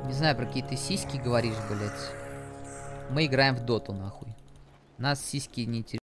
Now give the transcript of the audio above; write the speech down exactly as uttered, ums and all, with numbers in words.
Не знаю, про какие ты сиськи говоришь, блядь. Мы играем в доту, нахуй. Нас сиськи не интересуют.